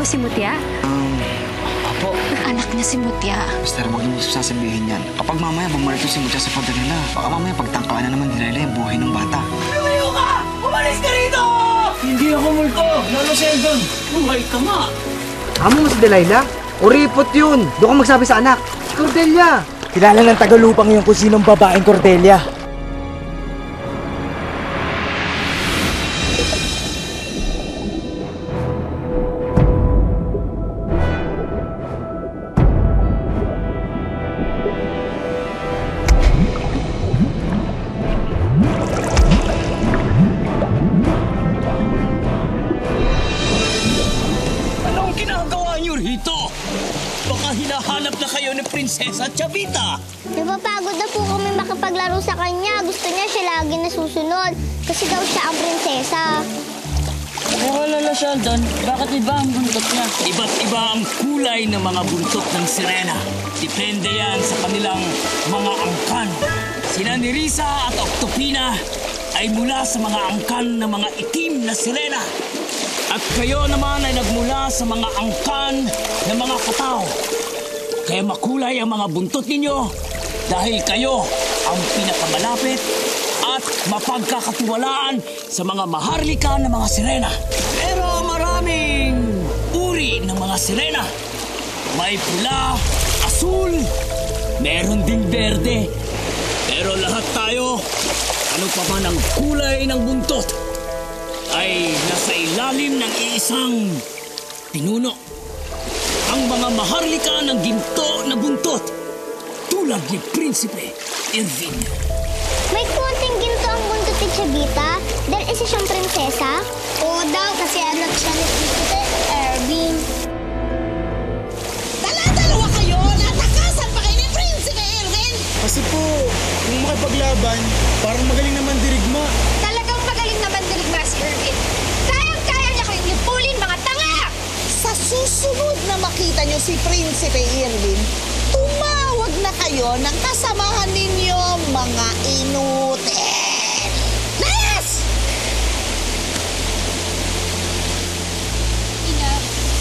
si Mutya? Apo. Anak niya si Mutya. Mister, huwag niyo sasabihin yan. Kapag mamaya bumalik si Mutya sa father nila, baka mamaya pagtangkaan na naman nila yung buhay ng bata. Lumayo ka! Umalis ka rito! Hindi ako multo! Lolo Sheldon! Buhay ka nga! Amo mo si Delilah? Uripot yun! Doon ka magsabi sa anak! Si Cordelia! Kilala ng tagalupang yung kung sinong babaeng Cordelia. Anong ginagawa niyo rito? Baka hinahanap na kayo ni Prinsesa Chavita! Napapagod na po kami makapaglaro sa kanya. Gusto niya siya lagi nasusunod kasi daw siya ang prinsesa. Pero Lolo Sheldon, bakit iba ang buntot niya? Iba't iba ang kulay ng mga buntot ng sirena. Depende yan sa kanilang mga angkan. Sina Nerissa at Octopina ay mula sa mga angkan ng mga itim na sirena. At kayo naman ay nagmula sa mga angkan ng mga katao. Kaya makulay ang mga buntot ninyo dahil kayo ang pinakamalapit at mapagkakatiwalaan sa mga maharlika ng mga sirena. Pero maraming uri ng mga sirena. May pula, asul, meron ding berde. Pero lahat tayo, ano pa man ang kulay ng buntot, ay nasa ilalim ng iisang pinuno. Ang mga maharlika ng ginto na buntot, tulad ni Prinsipe Irvin. May konting ginto ang buntot ni Chavita dahil isa siyang prinsesa. Oo daw kasi anak siya ni Prinsipe Irvin. Dala-dalawa kayo! Natakasan pa kayo ni Prinsipe Irvin! Kasi po, kung makipaglaban, parang magaling naman dirigma. Talagang magaling naman dirigma si Irvin. Kayang-kaya niya kayong lipulin, mga tanga! Sa susunod na makita niyo si Prinsipe Irvin, tumawag na kayo ng kasamahan ninyo, mga inutil! Yes! Ina,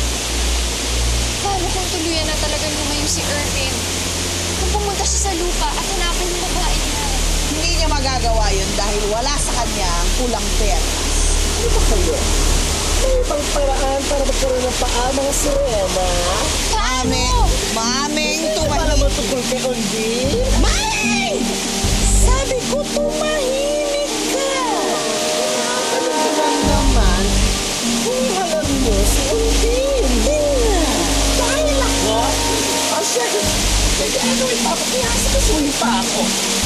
paano kung tuluyan na talagang lumayo si Irvin? Kung pumunta siya sa lupa at hanapin yung babae niya. Hindi niya magagawa yun dahil wala sa kanya ang kulang pera. Ano ba kayo? May ibang paraan para magkaroon ng paa, mga sirena? Mameng, Para tumahimik. matungkol kay Ondine? Mameng! Sabi ko, tumahimik ka. Ano ko lang naman, kung alam niyo si Ondine. Dahil ako, Sige, ano ipapakihasa ko suli pa ako.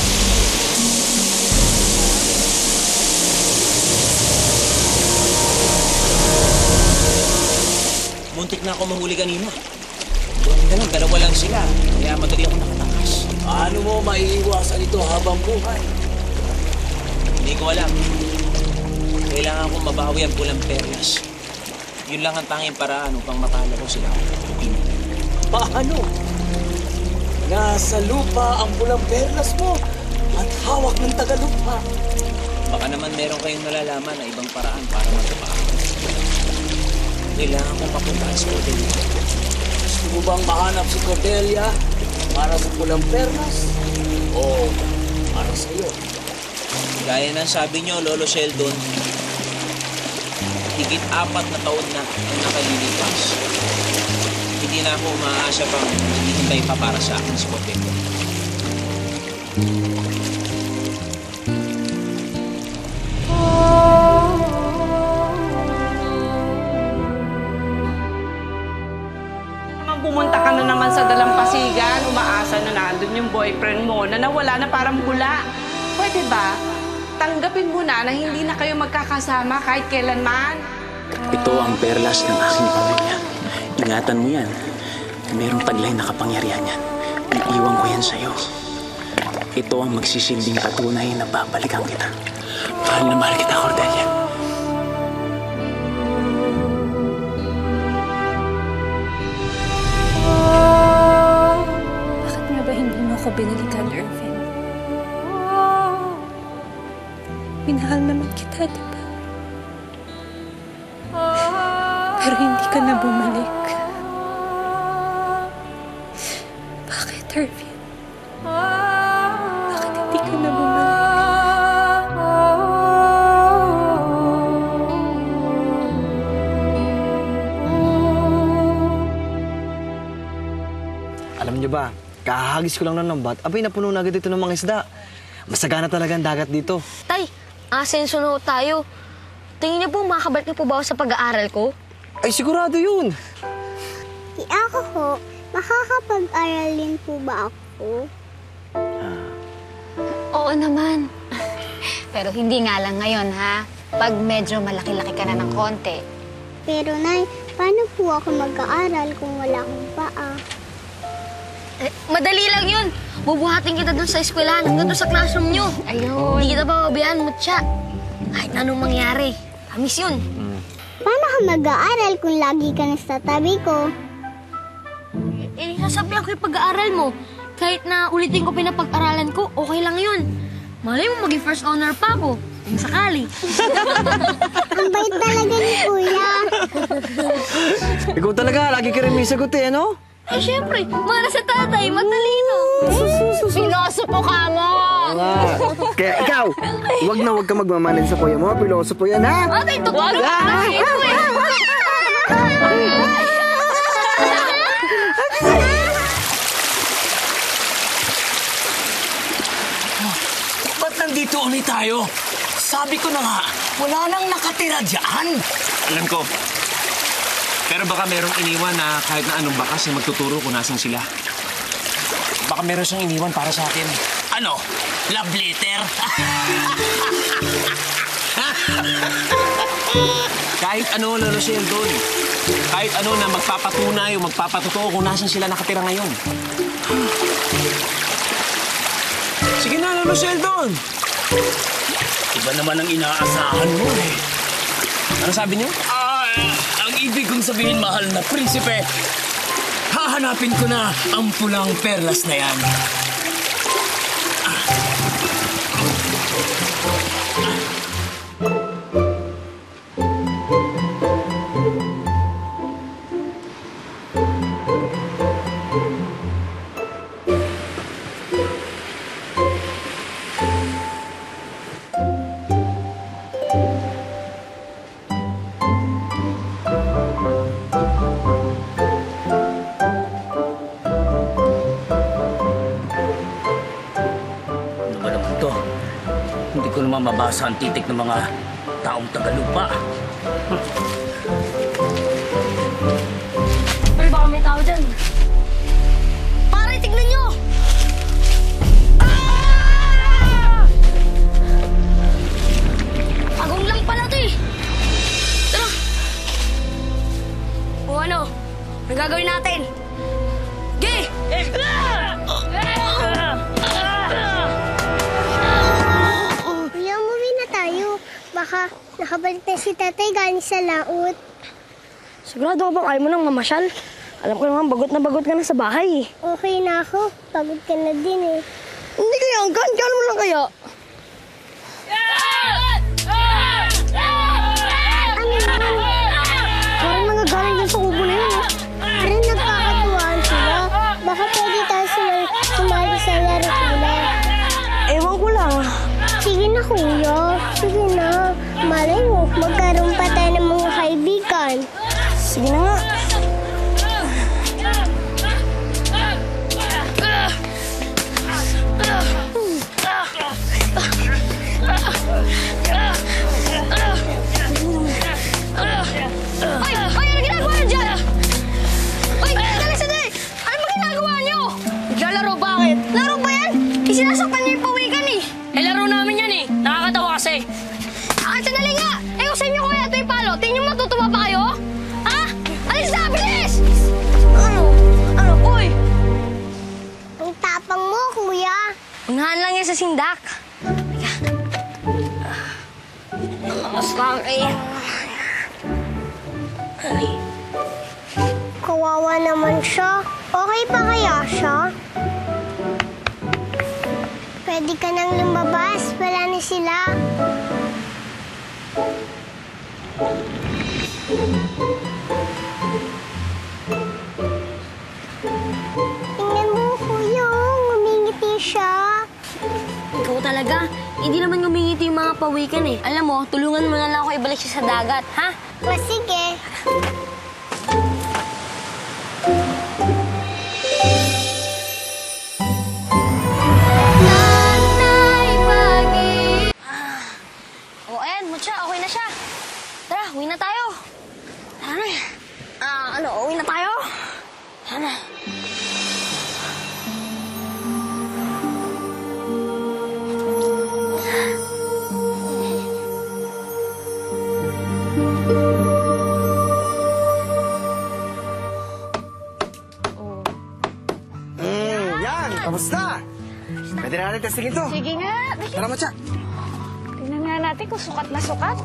Muntik na ako mahuli kanina. Buti na lang, dalawa lang sila. Kaya madali ako nakatakas. Paano mo maiiwasan ito habang buhay? Hindi ko alam. Kailangan kong mabawi ang pulang perlas. Yun lang ang tanging paraan upang matalo ko sila. Paano? Nasa lupa ang pulang perlas mo at hawak ng tagalupa. Baka naman meron kayong nalalaman na ibang paraan para matupa ako. Kailangan kong mapuntahan si Cordelia. Gusto mo bang mahanap si Cordelia para sa pulang perlas? O para sa iyo? Gaya ng sabi niyo, Lolo Sheldon, higit 4 na taon na ang nakalilipas. Hindi na ako umaasa pang hinihintay pa para sa akin si Cordelia. Pumunta ka na naman sa dalampasigan, umaasa na nandun yung boyfriend mo na nawala na parang bula. Pwede ba? Tanggapin mo na hindi na kayo magkakasama kahit kailanman. Ito ang perlas ng aking pamilya. Ingatan mo yan. Merong taglay na kapangyarihan yan. Iiwan ko yan sa'yo. Ito ang magsisilbing patunay na babalikan kita. Mahal na mahal kita, Cordelia. Bakit nga ba hindi mo ako binalikan, Irvin? Minahal naman kita, di ba? Pero hindi ka na bumalik. Irvin, bakit hindi ka na bumalik? Alam niyo ba, kahagis ko lang ng lambat, abay napuno na agad ito ng mga isda. Masagana talaga ang dagat dito. Tay, asenso na ho tayo. Tingin niyo po, makakabalik na po ba ako sa pag-aaral ko? Ay, sigurado yun. Ako ho, makakapag-aral din po ba ako? Oo naman. Pero hindi nga lang ngayon, ha? Pag medyo malaki-laki ka na ng konti. Pero Nay, paano po ako mag-aaral kung wala akong paa? Madali lang yun. Bubuhatin kita dun sa eskwelahan hanggang dun sa classroom nyo. Ayun. Hindi kita pababayaan, Mutya. Kahit anong mangyari. Promise yun. Paano ka mag-aaral kung lagi ka nasa tabi ko? Sasabihan ko yung pag-aaral mo. Kahit na ulitin ko pinapag-aralan ko, okay lang yun. Malay mo maging first honor pa ako. Kung sakali. Ang bait talaga ni Kuya. Ikaw talaga, lagi ka rin may sagot eh, ano? Eh, syempre, para sa tatay, matalino. Pilosopo ka mo! Kaya ikaw, huwag ka magmamanan sa kuya mo. Pilosopo yan, ha? Ate, totoo naman ito eh. Ba't nandito ulit tayo? Sabi ko na nga, wala nang nakatira dyan. Alam ko. Pero baka merong iniwan na kahit na anong bakas na magtuturo kung nasan sila. Baka meron siyang iniwan para sa akin. Ano? Love letter? Kahit ano, Lolo Sheldon. Kahit ano na magpapatunay o magpapatotoo kung nasan sila nakatira ngayon. Sige na, Lolo Sheldon. Iba naman ang inaasahan mo eh. Ano sabi niyo? Ang ibig kong sabihin, mahal na prinsipe, hahanapin ko na ang pulang perlas na yan. Hindi ko naman mabasa ang titik ng mga taong Tagalupa. Pero baka may tao dyan. Pare, tignan nyo! Agong lang pala ito eh. Tara! O ano? Ang gagawin natin? Gay! Kuya, umuwi na tayo. Baka nakabalik na si tatay galing sa laot. Sigurado ka bang ayaw mo nang mamasyal? Alam ko naman, bagot na bagot ka na sa bahay. Okay na ako. Pagod ka na din eh. Hindi kaya, gaan mo lang kaya. Parang nagagaling dyan sa kubo na yun. Parang nagkakatuwaan sila. Baka pwede tayo silang sumali sa laro nila. Ewan ko lang. Sige na, kuya. Sige na. Malay mo, magkaroon pa tayo ng mga kaibigan. Sige na nga. Ay! Ano ginagawa niyo dyan? Ay! Dali, sandali! Ano ba ginagawa niyo? Naglalaro, bakit? Laro ba yan? Isinasaktan niyo yung pawikan eh. Laro namin yan eh. Nakakatawa kasi. Sandali nga! Kung sa inyo kuya ito yung palo, tingin niyo matutuwa pa kayo? Ha? Alis na! Bilis! Ano? Uy! Ang tapang mo, kuya. Unahan lang yan sa sindak. Lakas lang eh. Kawawa naman siya. Okay pa kaya siya? Pwede ka nang lumabas. Wala na sila. Tingnan mo, kuya. Hindi naman ngumingiti yung mga pawikan eh. Alam mo, tulungan mo na lang ako ibalik siya sa dagat, ha? O, sige. O, ayan, Mucha, okay na siya. Tara, uwi na tayo. Tara na. Uwi na tayo? Tara na. Yan! Kamusta? Pwede na natin testingin to. Sige nga. Tara, Mucha. Tingnan nga natin kung sukat na sukat.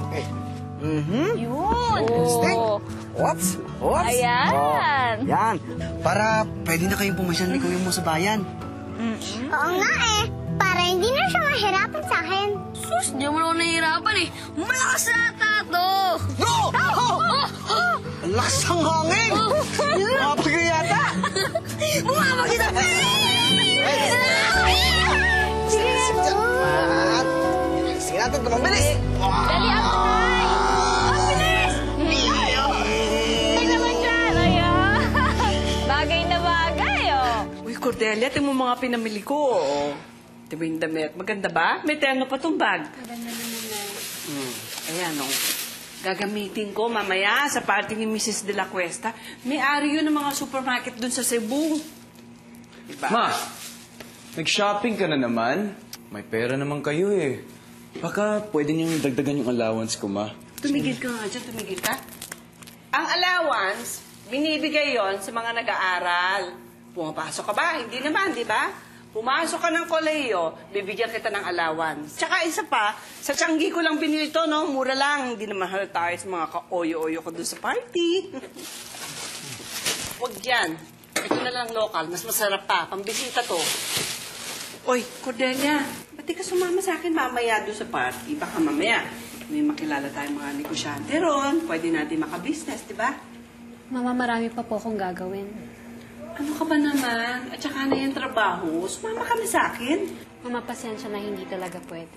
Yun. Testing. Whoops. Ayan. Oh, yan. Para pwede na kayong pumasyal ni Kuya mo sa bayan. Oo nga eh. Para hindi na siya mahirapan sa akin. Sus, di mo naman nahihirapan eh. Malakas na tato! No! Ang lakas ng hangin! Mapagay yata! Bumabag kita pa! Sige natin ito, mabilis! Dali ako, Tay! Mabilis! Tay naman dyan. Ayan. Bagay na bagay, oh. Uy, Cordelia, tingnan mo mga pinamili ko. Oh. Diba yung damit? Maganda ba? May terno pa tong bag. Maganda naman. Ayan, oh. Gagamitin ko mamaya sa party ni Mrs. De La Cuesta. May-ari yun ng mga supermarket dun sa Cebu. Diba? Ma, nag-shopping ka na naman. May pera naman kayo eh. Baka pwede niyong dagdagan yung allowance ko, ma. Tumigil ka nga dyan, tumigil ka. Ang allowance, binibigay yon sa mga nag-aaral. Pumapasok ka ba? Hindi naman, di ba? Pumasok ka ng kolehiyo, bibigyan kita ng allowance. Tsaka isa pa, sa tiyanggi ko lang binili to, no? Mura lang. Hindi naman halata tayo sa mga ka-oyo-oyo ko doon sa party. Huwag yan. Ito na lang local. Mas masarap pa. Pambisita to. Oy, Cordelia, ba't di ka sumama sa akin mamaya doon sa party? Baka mamaya may makilala tayong mga negosyante ron. Pwede natin makabusiness, di ba? Mama, marami pa po akong gagawin. Ano ka ba naman? At saka na yung trabaho. Sumama ka na sa akin. Mama, pasensya na hindi talaga pwede.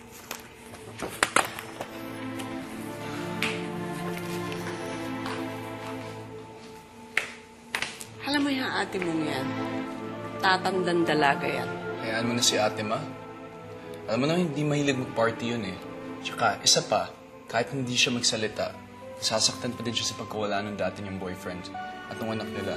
Alam mo yung ate mong yan. Tatandang dalaga yan. Hayaan mo na si ate, ma. Alam mo na hindi mahilig mag-party yun eh. Tsaka, isa pa, kahit hindi siya magsalita, sasaktan pa din siya sa pagkawala ng dati niyang boyfriend at ng anak nila.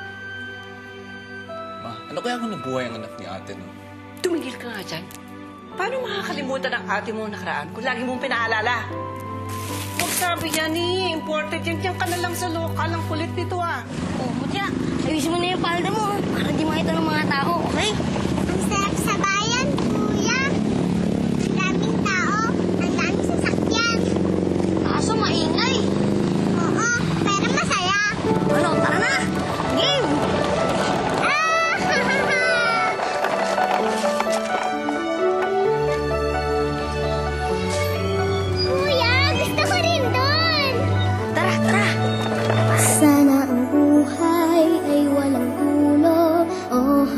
Ma, ano kaya kung nabuhay ang anak ni ate, no? Tumigil ka nga dyan. Paano makakalimutan ang ate mo nakaraan kung lagi mong pinaalala? Huwag sabi yan eh. Imported yan. Diyan ka na lang sa lokal. Ang kulit nito ah. Oh, Mucha, ayusin mo na yung palda mo para di makita ng mga tao, okay? Ang sarap sa bayan, kuya. Ang daming tao, ang daming sasakyan. Kaso maingay. Oo, pero masaya. Ano, tara na! Game! Kuya, gusto ko rin doon! Tara, tara! Sana ang buhay ay walang dulo o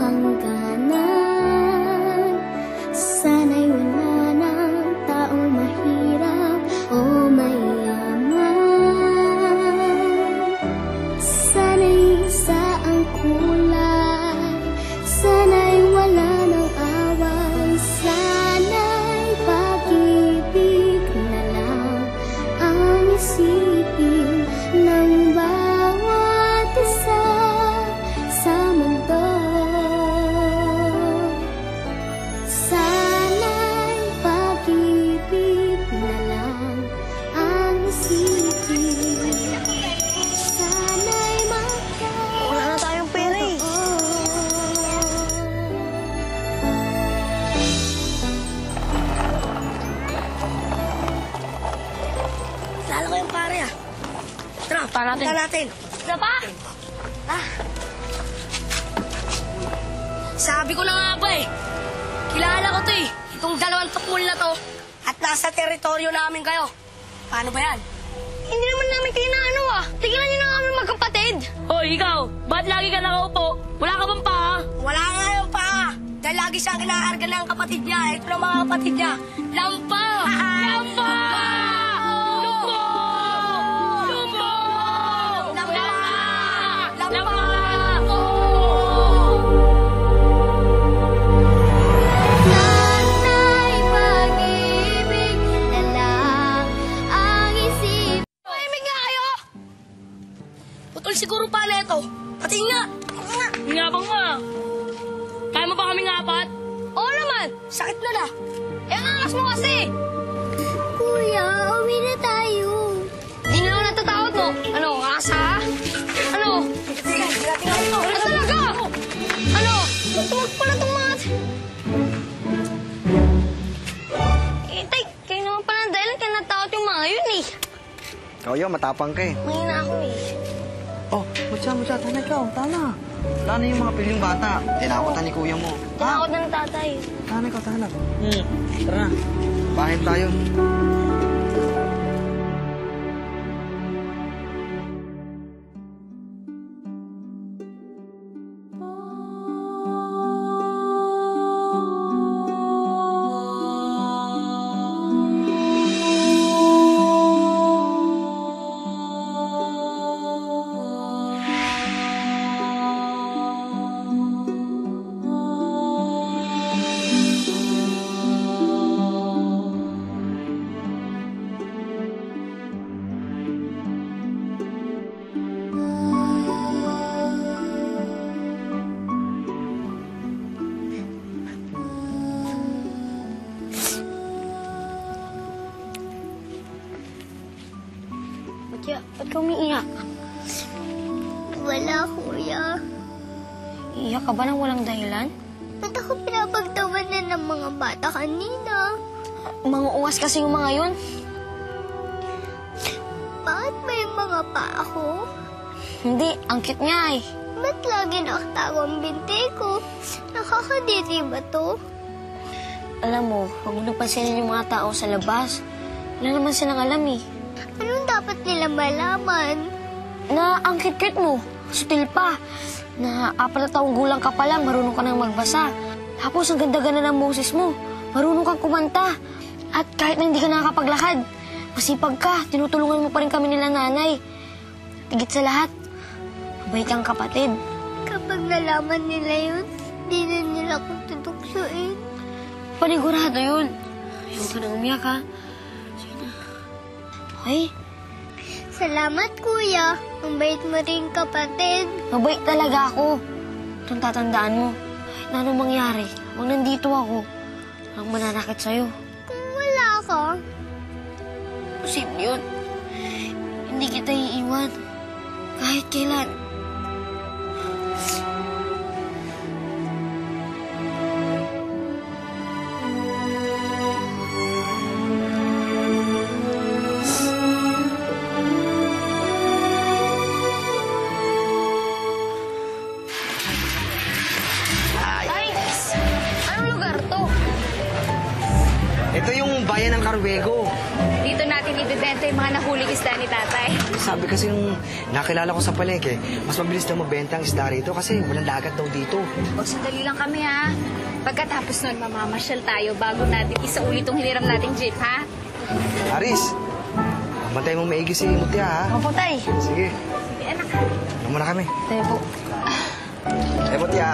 hangganan. Sana'y wala ng taong mahirap o mayaman. Sana'y isa ang kulay, sana'y wala ng away, sana'y pag-ibig na lang ang isipin ng bawat isa sa mundo. Sana'y pag-ibig na lang ang isipin. Sana'y wala na tayong pera eh. Lalo ko yung pare ah. Tara, pa natin. Tara pa! Sabi ko na nga ba eh. Kilala ko to eh. Itong dalawang tukul na to. At nasa teritoryo namin kayo. Paano ba yan? Hindi naman namin kayo na ano ah. Tigilan niyo na kami magkapatid. Hoy, ikaw! Ba't lagi ka nakaupo? Wala ka bang paa? Wala nga yung paa. Kaya Dahil lagi siyang kinaharga ng kapatid niya. Ito ng mga kapatid niya. Lampa! Lampa! Lumbo! Lumbo! Lampa! Lampa! Tatay, pag-ibig na lang ang isip. Mahimik nga kayo! Putol siguro pala ito. Pati nga! Ngabang mo ah. Kaya mo ba kaming apat? Oo naman! Sakit na na! Eh, ang angas mo kasi! Kuya, uwi na tayo. Di na ako natatakot mo. Ano, asa? Ano? Ano talaga? Ano? Magtumag pala itong mga... Tay, kayo naman pala ang dahilan kaya natakot yung mga yun eh. Ikaw yun, matapang ka eh. Mahina ako eh. Oh, Mutya, tama ikaw, tama. Wala na yung mga piling bata. Tinakotan ni kuya mo. Tinakot na ng tatay. Tama ikaw, tama. Tara na. Bahay tayo. Mutya, ba't ka umiiyak? Wala, kuya. Iiyak ka ba nang walang dahilan? Ba't ako pinapagtawanan ng mga bata kanina? Mga uwas kasi yung mga yun. Bakit may mga pa ako? Hindi, ang cute nga eh. Ba't lagi nakatago ang binti ko? Nakakadiri ba to? Alam mo, huwag mo napansinin yung mga tao sa labas. Wala naman silang alam eh. Anong dapat nila malaman? Na ang cute-cute mo, sutil pa. Na 4 na taong gulang ka pa lang, marunong ka nang magbasa. Tapos ang ganda-ganda ng boses mo, marunong kang kumanta. At kahit na hindi ka nakakapaglakad, masipag ka, tinutulungan mo pa rin kami nila nanay. Tigit sa lahat, mabait kang kapatid. Kapag nalaman nila yun, di na nila ako tutuksoin. Panigurado yun. Ayaw ka nang umiyak ha. Sige na. Okay? Salamat, kuya. Ang bait mo rin, kapatid. Mabait talaga ako. Itong tatandaan mo. Kahit na anong mangyari, habang nandito ako, walang mananakit sa'yo. Kung wala ka, Posible yun. Hindi kita iiwan. Kahit kailan. Guys! Anong lugar to? Ito yung bayan ng Carwego. Dito natin ibibenta yung mga nahuling isda ni tatay. Sabi kasi nung nakilala ko sa palengke, mas mabilis daw magbenta ang isda rito kasi walang dagat daw dito. O, sandali lang kami ha. Pagkatapos nun, mamamasyal tayo bago natin isauli itong hiniram nating jeep, ha? Aris, bantay mo maigi si Mutya, ha? Opo, tay. Sige. Sige, anak. Ano muna kami? Tayo po. Mutya.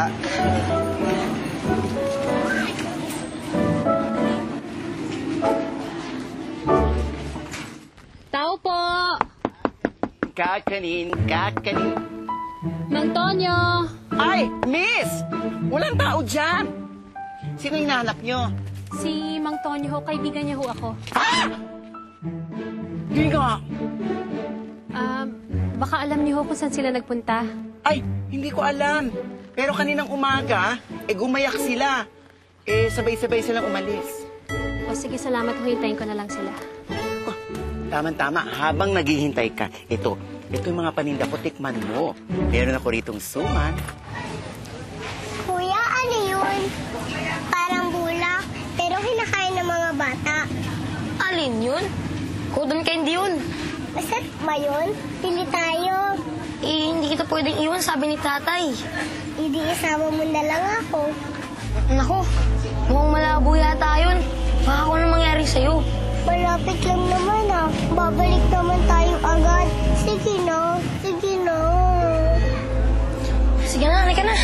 Tao po! Kakanin. Mang Tonyo! Ay, miss! Walang tao dyan. Sino hinahanap nyo? Si Mang Tonyo ho, kaibigan niya ho ako. Hindi nga. Baka alam niyo ho kung saan sila nagpunta. Ay, hindi ko alam. Pero kaninang umaga, gumayak sila. Sabay-sabay silang umalis. O sige, salamat ho. Hintayin ko na lang sila. Tama-tama, habang naghihintay ka, ito yung mga paninda ko, tikman mo. Meron ako ritong suman. kuya, ano yun? Parang bulak, pero kinakain ng mga bata. Alin yun? Cotton candy yun. Masarap ba yun? Pili tayo. Eh, hindi kita pwedeng iwan, sabi ni tatay. Hindi isama mo na lang ako. Nako, mukhang malabo yata yun. Baka ano mangyari sa'yo. Malapit lang naman ah. Babalik naman tayo agad. Sige na. Sige na. Sige na, halika na.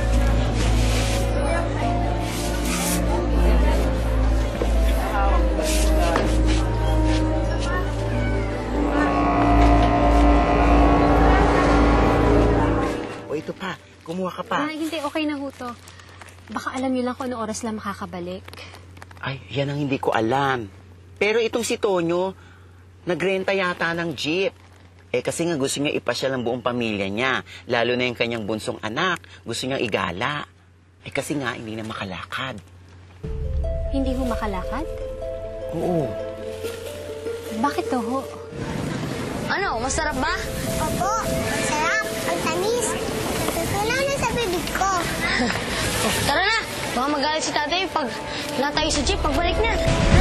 O ito pa, kumuha ka pa. Hindi, okay na ho to. Baka alam niyo lang kung anong oras lang makakabalik. Ay, yan ang hindi ko alam. Pero itong si Tonyo, nagrenta yata ng jeep. Kasi nga gusto niya ipasyal ang buong pamilya niya. Lalo na yung kanyang bunsong anak. Gusto niya igala. Kasi nga, hindi na makalakad. Hindi ho makalakad? Oo. Bakit to ho? Ano, masarap ba? Opo, masarap. Ang tamis. Natutunaw na sa bibig ko. Tara na, baka magalit si tatay pag wala tayo sa jeep pagbalik na.